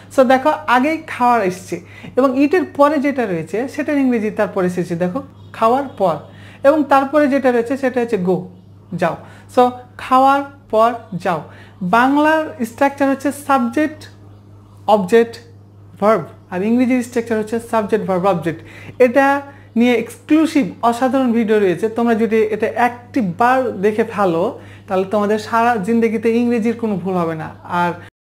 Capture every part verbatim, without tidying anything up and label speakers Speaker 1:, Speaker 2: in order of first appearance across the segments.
Speaker 1: So দেখো আগেই খাওয়ার এসছে এবং ইটের পরে যেটা রয়েছে সেটার ইংরেজি তারপরে এসেছে দেখো খাওয়ার পর এবং তারপরে যেটা রয়েছে সেটা হচ্ছে গো যাও সো খাওয়ার পর যাও বাংলার স্ট্রাকচার হচ্ছে সাবজেক্ট অবজেক্ট ভার্ব আর ইংরেজির স্ট্রাকচার হচ্ছে সাবজেক্ট ভার্ব অবজেক্ট এটা নিয়ে এক্সক্লুসিভ অসাধারণ ভিডিও রয়েছে তোমরা যদি এটা একটি বার দেখে ফেলো তাহলে তোমাদের সারা জিন্দেগিতে ইংরেজির কোনো ভুল হবে না আর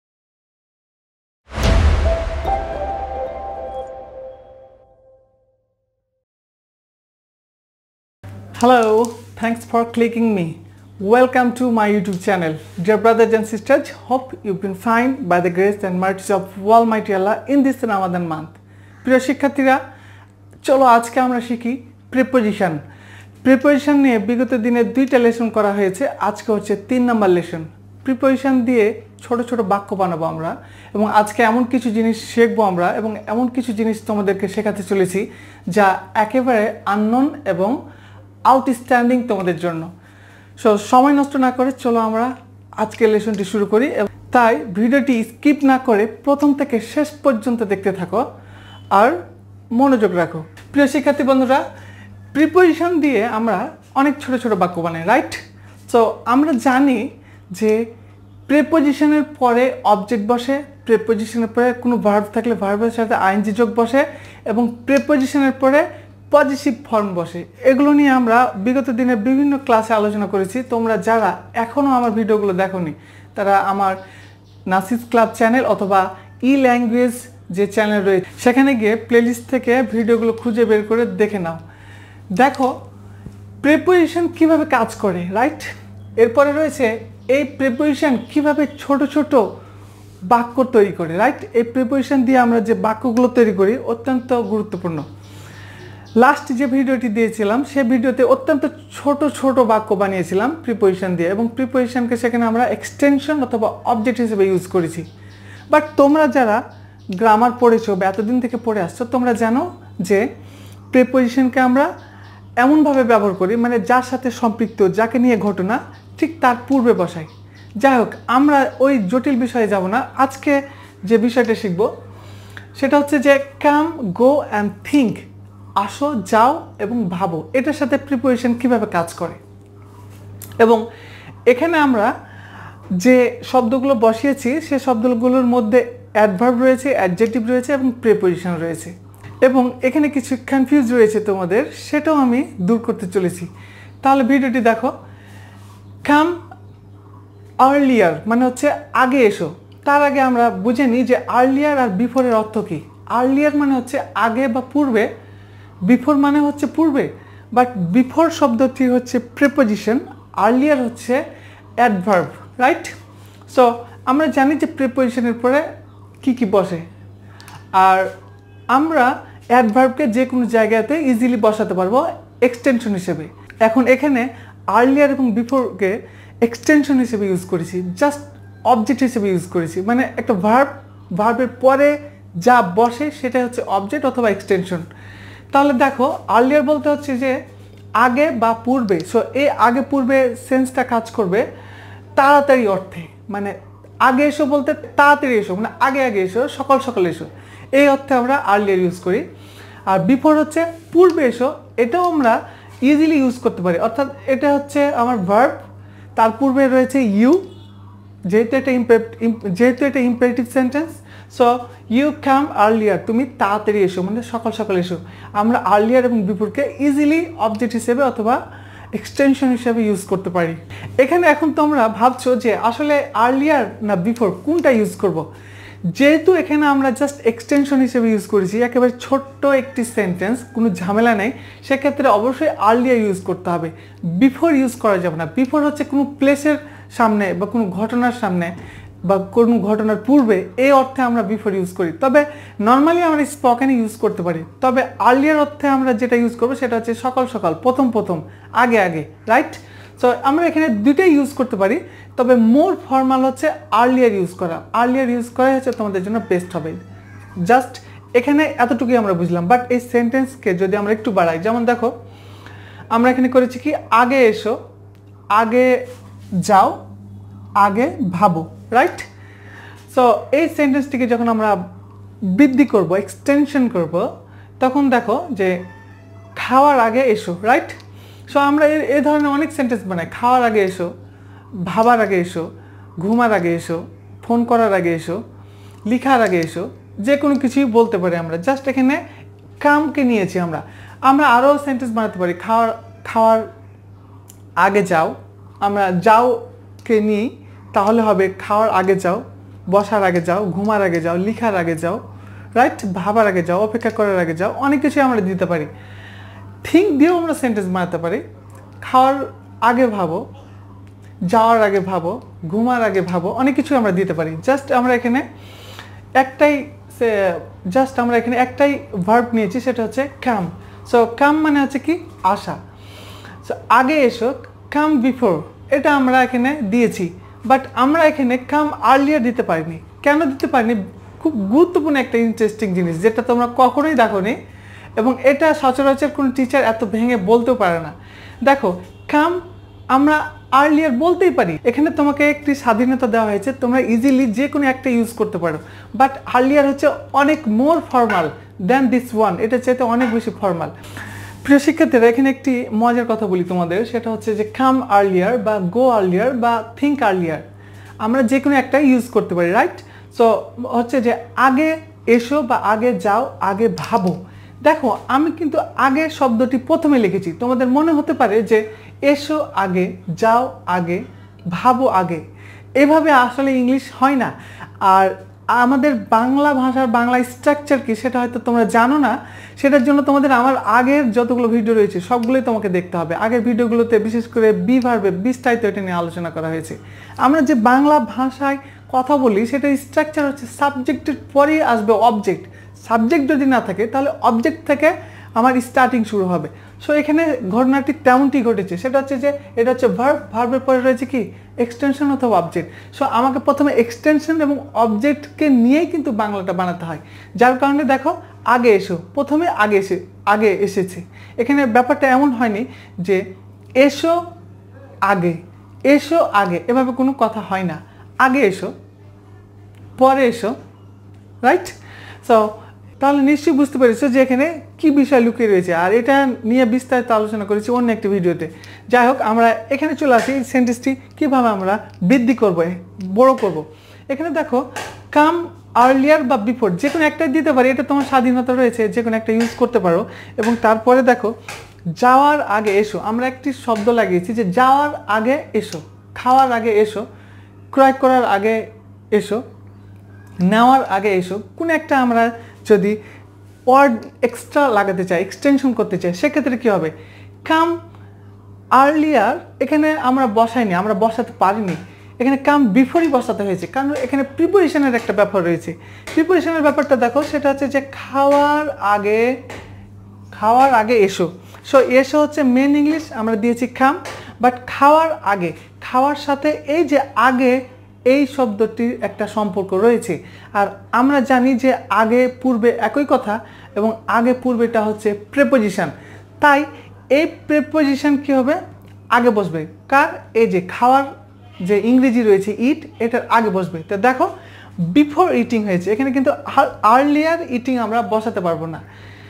Speaker 1: Hello, thanks for clicking me. Welcome to my YouTube channel. Dear brothers and sisters, hope you've been fine by the grace and mercy of Almighty Allah in this Ramadan month. প্রিয় শিক্ষার্থীরা চলো আজকে আমরা শিখি প্রিপোজিশন প্রিপোজিশন নিয়ে বিগত দিনে দুইটা লেসন করা হয়েছে আজকে হচ্ছে তিন নম্বর লেসন প্রিপোজিশন দিয়ে ছোট ছোট বাক্য বানাবো আমরা এবং আজকে এমন কিছু জিনিস শিখবো আমরা এবং এমন কিছু জিনিস তোমাদেরকে শেখাতে চলেছি যা একেবারে আননোন এবং আউটস্ট্যান্ডিং তোমাদের জন্য সো সময় নষ্ট না করে চলো আমরা আজকের লেসনটি শুরু করি তাই ভিডিওটি স্কিপ না করে প্রথম থেকে শেষ পর্যন্ত দেখতে থাকো আর মনোযোগ রাখো প্রিয় শিক্ষার্থী বন্ধুরা প্রিপোজিশন দিয়ে আমরা অনেক ছোট ছোট বাক্য বানাই রাইট সো আমরা জানি যে প্রিপোজিশনের পরে অবজেক্ট বসে প্রিপোজিশনের পরে কোনো ভার্ব থাকলে ভার্বের সাথে আইএনজি যোগ বসে এবং প্রিপোজিশনের পরে পজিটিভ ফর্ম বসে এগুলো নিয়ে আমরা বিগত দিনে বিভিন্ন ক্লাসে আলোচনা করেছি তোমরা যারা এখনও আমার ভিডিওগুলো দেখোনি তারা আমার নাসিস ক্লাব চ্যানেল অথবা ই ল্যাঙ্গুয়েজ যে চ্যানেল রয়েছে সেখানে গিয়ে প্লেলিস্ট থেকে ভিডিওগুলো খুঁজে বের করে দেখে নাও দেখো প্রিপোজিশন কিভাবে কাজ করে রাইট এরপরে রয়েছে এই প্রিপোজিশন কিভাবে ছোট ছোট বাক্য তৈরি করে রাইট এই প্রিপোজিশন দিয়ে আমরা যে বাক্যগুলো তৈরি করি অত্যন্ত গুরুত্বপূর্ণ লাস্ট যে ভিডিওটি দিয়েছিলাম সেই ভিডিওতে অত্যন্ত ছোট ছোট বাক্য বানিয়েছিলাম প্রিপোজিশন দিয়ে এবং প্রিপোজিশনকে সেখানে আমরা এক্সটেনশন অথবা অবজেক্ট হিসেবে ইউজ করেছি বাট তোমরা যারা গ্রামার পড়েছো বা এতদিন থেকে পড়ে আসছো তোমরা জানো যে প্রিপোজিশনকে আমরা এমনভাবে ব্যবহার করি মানে যার সাথে সম্পৃক্ত যাকে নিয়ে ঘটনা ঠিক তার পূর্বে বসাই যাই হোক আমরা ওই জটিল বিষয়ে যাব না আজকে যে বিষয়টা শিখব সেটা হচ্ছে যে কাম গো অ্যান্ড থিঙ্ক আসো যাও এবং ভাবো এটার সাথে প্রিপোজিশন কিভাবে কাজ করে এবং এখানে আমরা যে শব্দগুলো বসিয়েছি সে শব্দগুলোর মধ্যে অ্যাডভার্ব রয়েছে অ্যাডজেক্টিভ রয়েছে এবং প্রিপোজিশন রয়েছে এবং এখানে কিছু কনফিউজ রয়েছে তোমাদের সেটাও আমি দূর করতে চলেছি তাহলে ভিডিওটি দেখো কাম আর্লিয়ার মানে হচ্ছে আগে এসো তার আগে আমরা বুঝে নিই যে আর্লিয়ার আর বিফোরের অর্থ কী আর্লিয়ার মানে হচ্ছে আগে বা পূর্বে বিফোর মানে হচ্ছে পূর্বে বাট বিফোর শব্দটি হচ্ছে প্রিপোজিশন আর্লিয়ার হচ্ছে অ্যাডভার্ব রাইট সো আমরা জানি যে প্রিপোজিশনের পরে কি কি বসে আর আমরা অ্যাডভার্বকে যে কোনো জায়গাতে ইজিলি বসাতে পারবো এক্সটেনশন হিসেবে এখন এখানে আর্লিয়ার এবং বিফোরকে এক্সটেনশন হিসেবে ইউজ করেছি জাস্ট অবজেক্ট হিসেবে ইউজ করেছি মানে একটা ভার্ব ভার্বের পরে যা বসে সেটা হচ্ছে অবজেক্ট অথবা এক্সটেনশন তাহলে দেখো আর্লিয়ার বলতে হচ্ছে যে আগে বা পূর্বে সো এই আগে পূর্বে সেন্সটা কাজ করবে তাড়াতাড়ি অর্থে মানে আগে এসো বলতে তাড়াতাড়ি এসো মানে আগে আগে এসো সকাল সকাল এসো এই অর্থে আমরা আর্লিয়ার ইউজ করি আর বিফোর হচ্ছে পূর্বে এসো এটাও আমরা ইজিলি ইউজ করতে পারি অর্থাৎ এটা হচ্ছে আমার ভার্ব তার পূর্বে রয়েছে ইউ যেহেতু এটা যেহেতু এটা imperative sentence so you come earlier তুমি তাড়াতাড়ি এসো মানে সকাল সকাল এসো আমরা আর্লিয়ার এবং বিফোরকে ইজিলি অবজেক্ট হিসেবে অথবা এক্সটেনশন হিসেবে ইউজ করতে পারি এখানে এখন তোমরা ভাবছো যে আসলে আর্লিয়ার না বিফোর কোনটা ইউজ করব যেহেতু এখানে আমরা জাস্ট এক্সটেনশন হিসেবে ইউজ করেছি একেবারে ছোট্ট একটি সেন্টেন্স কোনো ঝামেলা নেই সেক্ষেত্রে অবশ্যই আর্লিয়ার ইউজ করতে হবে বিফোর ইউজ করা যাবে না বিফোর হচ্ছে কোনো প্লেসের সামনে বা কোনো ঘটনার সামনে বা কোনো ঘটনার পূর্বে এই অর্থে আমরা বিফোর ইউজ করি তবে নর্মালি আমরা স্পোকেনে ইউজ করতে পারি তবে আর্লিয়ার অর্থে আমরা যেটা ইউজ করবো সেটা হচ্ছে সকাল সকাল প্রথম প্রথম আগে আগে রাইট সো আমরা এখানে দুইটাই ইউজ করতে পারি তবে মোর ফর্মাল হচ্ছে আর্লিয়ার ইউজ করা আর্লিয়ার ইউজ করাই হচ্ছে তোমাদের জন্য বেস্ট হবে জাস্ট এখানে এতটুকুই আমরা বুঝলাম বাট এই সেন্টেন্সকে যদি আমরা একটু বাড়াই যেমন দেখো আমরা এখানে করেছি কি আগে এসো আগে যাও আগে ভাবো রাইট সো এই সেন্টেন্সটিকে যখন আমরা বৃদ্ধি করব, এক্সটেনশন করব, তখন দেখো যে খাওয়ার আগে এসো, রাইট? সো আমরা এই ধরনের অনেক সেন্টেন্স বানাই। খাওয়ার আগে এসো, ভাবার আগে এসো, ঘুমার আগে এসো, ফোন করার আগে এসো, লেখার আগে এসো, যে কোনো কিছুই বলতে পারি আমরা। জাস্ট এখানে কামকে নিয়েছি আমরা। আমরা আরও সেন্টেন্স বানাতে পারি। খাওয়ার খাওয়ার আগে যাও, আমরা যাওকে নিই, তাহলে হবে খাওয়ার আগে যাও, বসার আগে যাও, ঘুমার আগে যাও, লেখার আগে যাও, রাইট? ভাবার আগে যাও, অপেক্ষা করার আগে যাও, অনেক কিছুই আমরা দিতে পারি। থিঙ্ক দিয়েও আমরা সেন্টেন্স বানাতে পারি। খাওয়ার আগে ভাবো, যাওয়ার আগে ভাবো, ঘুমার আগে ভাবো, অনেক কিছু আমরা দিতে পারি। জাস্ট আমরা এখানে একটাই জাস্ট আমরা এখানে একটাই ভার্ব নিয়েছি, সেটা হচ্ছে কাম। সো কাম মানে হচ্ছে কি? আসা। সো আগে এসো, কাম বিফোর, এটা আমরা এখানে দিয়েছি। বাট আমরা এখানে কাম আর্লিয়ার দিতে পারিনি। কেন দিতে পারিনি? খুব গুরুত্বপূর্ণ একটা ইন্টারেস্টিং জিনিস, যেটা তোমরা কখনোই দেখোনি, এবং এটা সচরাচর কোনো টিচার এত ভেঙে বলতেও পারে না। দেখো, কাম আমরা আর্লিয়ার বলতেই পারি। এখানে তোমাকে একটি স্বাধীনতা দেওয়া হয়েছে, তোমরা ইজিলি যে কোনো একটা ইউজ করতে পারো। বাট আর্লিয়ার হচ্ছে অনেক more formal than this one, এটা চাইতে অনেক বেশি ফর্মাল। প্রিয় শিক্ষার্থীরা, এখানে একটি মজার কথা বলি তোমাদের, সেটা হচ্ছে যে কাম আর্লিয়ার বা গো আর্লিয়ার বা থিঙ্ক আর্লিয়ার আমরা যে কোনো একটা ইউজ করতে পারি, রাইট? সো হচ্ছে যে আগে এসো বা আগে যাও, আগে ভাবো। দেখো, আমি কিন্তু আগে শব্দটি প্রথমে লিখেছি। তোমাদের মনে হতে পারে যে এসো আগে, যাও আগে, ভাবো আগে। এভাবে আসলে ইংলিশ হয় না। আর আমাদের বাংলা ভাষার বাংলা স্ট্রাকচার কি সেটা হয়তো তোমরা জানো না। সেটার জন্য তোমাদের আমার আগের যতগুলো ভিডিও রয়েছে সবগুলোই তোমাকে দেখতে হবে। আগের ভিডিওগুলোতে বিশেষ করে বি ভার্বে বিস্তারিত এটা নিয়ে আলোচনা করা হয়েছে। আমরা যে বাংলা ভাষায় কথা বলি সেটার স্ট্রাকচার হচ্ছে সাবজেক্টের পরেই আসবে অবজেক্ট। সাবজেক্ট যদি না থাকে তাহলে অবজেক্ট থেকে আমার স্টার্টিং শুরু হবে। সো এখানে ঘটনাটি তেমনটি ঘটেছে। সেটা হচ্ছে যে এটা হচ্ছে ভার্ব, ভার্বের পরে রয়েছে কি? এক্সটেনশন অথবা অবজেক্ট। সো আমাকে প্রথমে এক্সটেনশন এবং অবজেক্টকে নিয়েই কিন্তু বাংলাটা বানাতে হয়। যার কারণে দেখো, আগে এসো, প্রথমে আগে এসে আগে এসেছে। এখানে ব্যাপারটা এমন হয়নি যে এসো আগে, এসো আগে, এভাবে কোনো কথা হয় না। আগে এসো, পরে এসো, রাইট? সো তাহলে নিশ্চয়ই বুঝতে পেরেছো যে এখানে কি বিষয় লুকিয়ে রয়েছে। আর এটা নিয়ে বিস্তারিত আলোচনা করেছি অন্য একটি ভিডিওতে। যাই হোক, আমরা এখানে চলে আসি সেন্টেন্সটি কীভাবে আমরা বৃদ্ধি করবো, বড় করব। এখানে দেখো, কাম আর্লিয়ার বা বিফোর যে কোনো একটাই দিতে পারি, এটা তোমার স্বাধীনতা রয়েছে, যে কোনো একটা ইউজ করতে পারো। এবং তারপরে দেখো, যাওয়ার আগে এসো, আমরা একটি শব্দ লাগিয়েছি যে যাওয়ার আগে এসো, খাওয়ার আগে এসো, ক্রয় করার আগে এসো, নেওয়ার আগে এসো। কোনো একটা আমরা যদি ওয়ার্ড এক্সট্রা লাগাতে চাই, এক্সটেনশন করতে চাই, সেক্ষেত্রে কী হবে? কাম আর্লিয়ার এখানে আমরা বসাইনি, আমরা বসাতে পারিনি। এখানে কাম বিফোরই বসাতে হয়েছে, কারণ এখানে প্রিপোজিশনের একটা ব্যাপার রয়েছে। প্রিপোজিশনের ব্যাপারটা দেখো, সেটা হচ্ছে যে খাওয়ার আগে, খাওয়ার আগে এসো। সো এসো হচ্ছে মেন ইংলিশ, আমরা দিয়েছি কাম। বাট খাওয়ার আগে, খাওয়ার সাথে এই যে আগে, এই শব্দটির একটা সম্পর্ক রয়েছে। আর আমরা জানি যে আগে পূর্বে একই কথা, এবং আগে পূর্বেটা হচ্ছে প্রেপোজিশন। তাই এই প্রেপোজিশন কী হবে? আগে বসবে। কার? এই যে খাওয়ার যে ইংরেজি রয়েছে ইট, এটার আগে বসবে। তো দেখো, বিফোর ইটিং হয়েছে। এখানে কিন্তু আর্লিয়ার ইটিং আমরা বসাতে পারবো না।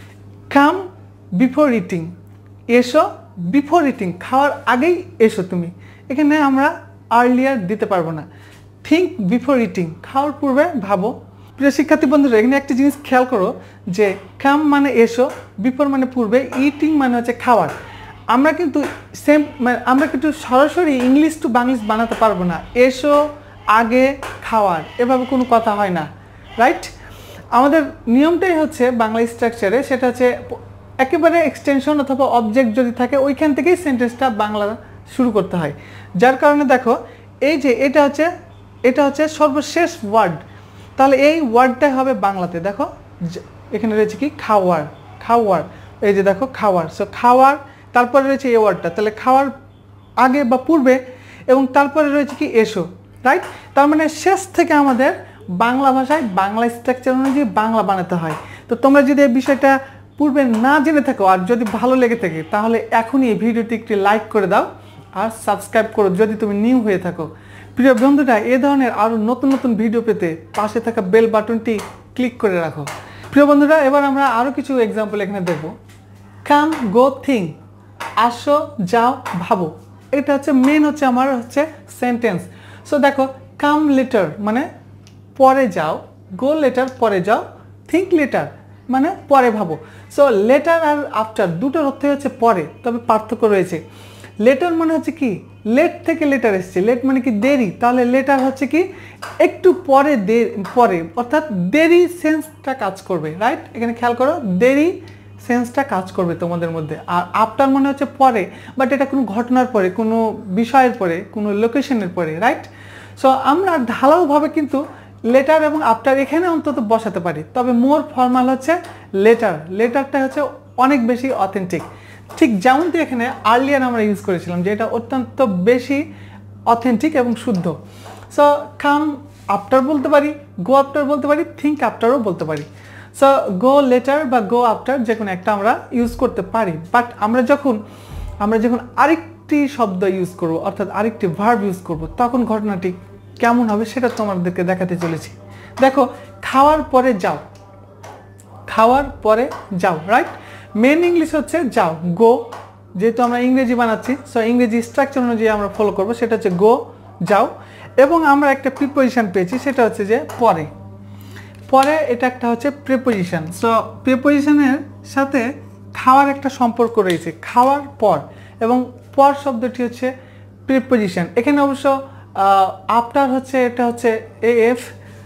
Speaker 1: কাম বিফোর ইটিং, এসো বিফোর ইটিং, খাওয়ার আগেই এসো তুমি। এখানে আমরা আর্লিয়ার দিতে পারবো না। থিঙ্ক বিফোর ইটিং, খাওয়ার পূর্বে ভাবো। প্রিয় শিক্ষার্থী বন্ধুরা, এখানে একটা জিনিস খেয়াল করো যে কাম মানে এসো, বিফোর মানে পূর্বে, ইটিং মানে হচ্ছে খাওয়ার। আমরা কিন্তু সেম মানে আমরা কিন্তু সরাসরি ইংলিশ টু বাংলিশ বানাতে পারবো না। এসো আগে খাওয়ার, এভাবে কোনো কথা হয় না, রাইট? আমাদের নিয়মটাই হচ্ছে বাংলা স্ট্রাকচারে, সেটা হচ্ছে একেবারে এক্সটেনশন অথবা অবজেক্ট যদি থাকে, ওইখান থেকেই সেন্টেন্সটা বাংলা শুরু করতে হয়। যার কারণে দেখো, এই যে এটা হচ্ছে এটা হচ্ছে সর্বশেষ ওয়ার্ড, তাহলে এই ওয়ার্ডটাই হবে বাংলাতে। দেখো এখানে রয়েছে কি? খাওয়ার, খাওয়ার, এই যে দেখো খাওয়ার। সো খাওয়ার, তারপরে রয়েছে এই ওয়ার্ডটা, তাহলে খাওয়ার আগে বা পূর্বে, এবং তারপরে রয়েছে কি? এসো, রাইট? তার মানে শেষ থেকে আমাদের বাংলা ভাষায় বাংলা স্ট্রাকচার অনুযায়ী বাংলা বানাতে হয়। তো তোমরা যদি এই বিষয়টা পূর্বে না জেনে থাকো আর যদি ভালো লেগে থাকে, তাহলে এখনই এই ভিডিওটি একটি লাইক করে দাও আর সাবস্ক্রাইব করো যদি তুমি নিউ হয়ে থাকো। প্রিয় বন্ধুরা, এই ধরনের আরও নতুন নতুন ভিডিও পেতে পাশে থাকা বেল বাটনটি ক্লিক করে রাখো। প্রিয় বন্ধুরা, এবার আমরা আরও কিছু এক্সাম্পল এখানে দেখব। কাম, গো, থিঙ্ক, আসো, যাও, ভাবো। এটা হচ্ছে মেন হচ্ছে আমার হচ্ছে সেন্টেন্স। সো দেখো, কাম লেটার মানে পরে যাও, গো লেটার পরে যাও, থিঙ্ক লেটার মানে পরে ভাবো। সো লেটার আর আফটার দুটোর অর্থই হচ্ছে পরে, তবে পার্থক্য রয়েছে। লেটার মানে হচ্ছে কি, লেট থেকে লেটার এসছে, লেট মানে কি দেরি, তাহলে লেটার হচ্ছে কি একটু পরে, পরে অর্থাৎ দেরি সেন্সটা কাজ করবে, রাইট? এখানে খেয়াল করো, দেরি সেন্সটা কাজ করবে তোমাদের মধ্যে। আর আফটার মানে হচ্ছে পরে, বাট এটা কোনো ঘটনার পরে, কোনো বিষয়ের পরে, কোনো লোকেশনের পরে, রাইট? সো আমরা ঢালাওভাবে কিন্তু লেটার এবং আফটার এখানে অন্তত বসাতে পারি, তবে মোর ফর্মাল হচ্ছে লেটার। লেটারটা হচ্ছে অনেক বেশি অথেন্টিক। ঠিক যেমনটি এখানে আর্লিয়ার আমরা ইউজ করেছিলাম, যে এটা অত্যন্ত বেশি অথেন্টিক এবং শুদ্ধ। সো কাম আফটার বলতে পারি, গো আফটার বলতে পারি, থিঙ্ক আফটারও বলতে পারি। সো গো লেটার বা গো আফটার যে কোনো একটা আমরা ইউজ করতে পারি। বাট আমরা যখন আমরা যখন আরেকটি শব্দ ইউজ করব, অর্থাৎ আরেকটি ভার্ব ইউজ করব, তখন ঘটনাটি কেমন হবে সেটা তোমাদেরকে দেখাতে চলেছি। দেখো, খাওয়ার পরে যাও, খাওয়ার পরে যাও, রাইট? মেন ইংলিশ হচ্ছে যাও, গো। যেহেতু আমরা ইংরেজি বানাচ্ছি, সো ইংরেজি স্ট্রাকচার অনুযায়ী আমরা ফলো করব, সেটা হচ্ছে গো, যাও। এবং আমরা একটা প্রিপোজিশন পেয়েছি, সেটা হচ্ছে যে পরে। পরে এটা একটা হচ্ছে প্রিপোজিশন। সো প্রিপোজিশনের সাথে খাওয়ার একটা সম্পর্ক রয়েছে, খাওয়ার পর, এবং পর শব্দটি হচ্ছে প্রিপোজিশন। এখানে অবশ্য আফটার হচ্ছে, এটা হচ্ছে A F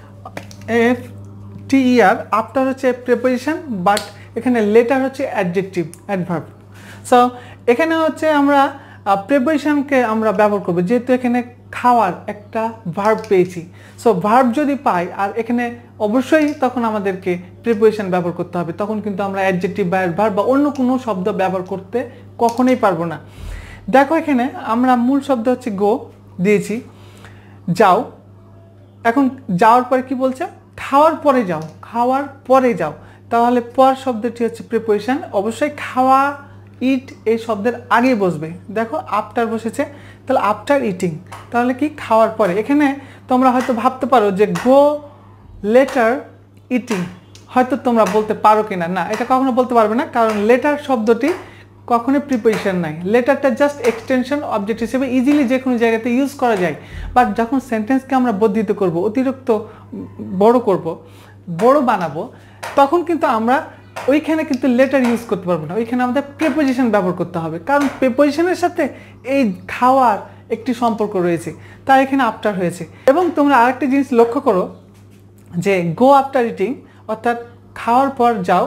Speaker 1: F T E R, after হচ্ছে প্রিপোজিশন, বাট এখানে লেটার হচ্ছে অ্যাডজেক্টিভ, অ্যাডভার্ব। সো এখানে হচ্ছে আমরা প্রিপোজিশনকে আমরা ব্যবহার করব, যেহেতু এখানে খাওয়ার একটা ভার্ব পেয়েছি। সো ভার্ব যদি পাই, আর এখানে অবশ্যই তখন আমাদেরকে প্রিপোজিশন ব্যবহার করতে হবে, তখন কিন্তু আমরা অ্যাডজেক্টিভ বা অ্যাডভার্ব বা অন্য কোনো শব্দ ব্যবহার করতে কখনোই পারবো না। দেখো, এখানে আমরা মূল শব্দ হচ্ছে গো দিয়েছি, যাও। এখন যাওয়ার পরে কি বলছে, খাওয়ার পরে যাও, খাওয়ার পরে যাও, তাহলে পর শব্দটি হচ্ছে প্রিপোজিশন। অবশ্যই খাওয়া, ইট এই শব্দের আগেই বসবে। দেখো, আফটার বসেছে, তাহলে আফটার ইটিং, তাহলে কি খাওয়ার পরে। এখানে তোমরা হয়তো ভাবতে পারো যে গো লেটার ইটিং, হয়তো তোমরা বলতে পারো কিনা, না, এটা কখনো বলতে পারবে না, কারণ লেটার শব্দটি কখনোই প্রিপোজিশন নাই। লেটারটা জাস্ট এক্সটেনশন অবজেক্ট হিসেবে ইজিলি যে কোনো জায়গাতে ইউজ করা যায়। বাট যখন সেন্টেন্সকে আমরা বর্ধিত করব, অতিরিক্ত বড় করব, বড় বানাবো, তখন কিন্তু আমরা ওইখানে কিন্তু লেটার ইউজ করতে পারবো না, ওইখানে আমাদের প্রিপোজিশন ব্যবহার করতে হবে, কারণ প্রিপোজিশনের সাথে এই খাওয়ার একটি সম্পর্ক রয়েছে, তাই এখানে আফটার হয়েছে। এবং তোমরা আরেকটা জিনিস লক্ষ্য করো যে গো আফটার ইটিং অর্থাৎ খাওয়ার পর যাও,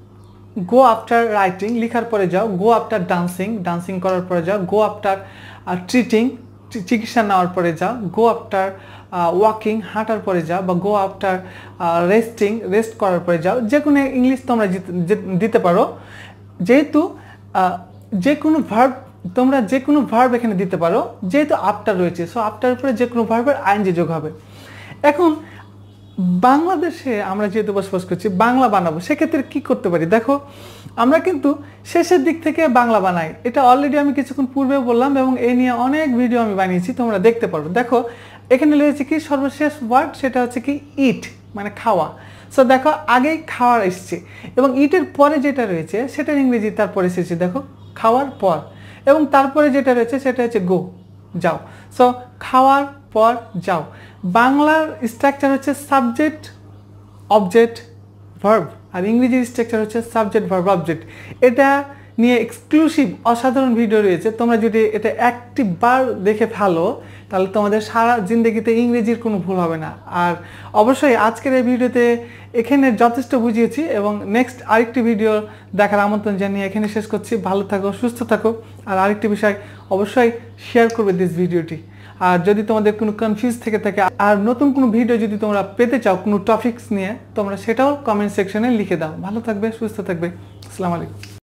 Speaker 1: গো আফটার রাইটিং লিখার পরে যাও, গো আফটার ডান্সিং ডান্সিং করার পরে যাও, গো আফটার ট্রিটিং চিকিৎসা নেওয়ার পরে যাও, গো আফটার ওয়াকিং হাঁটার পরে যাও, বা গো আফটার রেস্টিং রেস্ট করার পরে যাও। যে কোনো ইংলিশ তোমরা দিতে পারো, যেহেতু যে কোনো ভার্ব তোমরা যে কোনো ভার্ব এখানে দিতে পারো, যেহেতু আফটার রয়েছে। সো আফটার উপরে যে কোনো ভার্বের আইএনজি যোগ হবে। এখন বাংলাদেশে আমরা যেহেতু বসবাস করছি, বাংলা বানাবো, সেক্ষেত্রে কি করতে পারি? দেখো, আমরা কিন্তু শেষের দিক থেকে বাংলা বানাই, এটা অলরেডি আমি কিছুক্ষণ পূর্বে বললাম, এবং এই নিয়ে অনেক ভিডিও আমি বানিয়েছি, তোমরা দেখতে পারো। দেখো, এখানে রয়েছে কি সর্বশেষ ওয়ার্ড, সেটা হচ্ছে কি ইট মানে খাওয়া। সো দেখো, আগেই খাওয়ার এসছে, এবং ইটের পরে যেটা রয়েছে সেটার ইংরেজি তারপরে এসেছে, দেখো খাওয়ার পর, এবং তারপরে যেটা রয়েছে সেটা হচ্ছে গো, যাও। সো খাওয়ার পর যাও। বাংলার স্ট্রাকচার হচ্ছে সাবজেক্ট অবজেক্ট ভার্ব, আর ইংরেজির স্ট্রাকচার হচ্ছে সাবজেক্ট ভার্ব অবজেক্ট। এটা নিয়ে এক্সক্লুসিভ অসাধারণ ভিডিও রয়েছে, তোমরা যদি এটা একটি বার দেখে ফেলো, তাহলে তোমাদের সারা জিন্দগিতে ইংরেজির কোনো ভুল হবে না। আর অবশ্যই আজকের এই ভিডিওতে এখানে যথেষ্ট বুঝিয়েছি, এবং নেক্সট আরেকটি ভিডিও দেখার আমন্ত্রণ জানিয়ে এখানে শেষ করছি। ভালো থাকো, সুস্থ থাকো, আর আরেকটি বিষয় অবশ্যই শেয়ার করবে দিস ভিডিওটি। আর যদি তোমাদের কোনো কনফিউজ থেকে থাকে, আর নতুন কোনো ভিডিও যদি তোমরা পেতে চাও কোনো টপিকস নিয়ে, তোমরা সেটাও কমেন্ট সেকশনে লিখে দাও। ভালো থাকবে, সুস্থ থাকবে। আসসালামু আলাইকুম।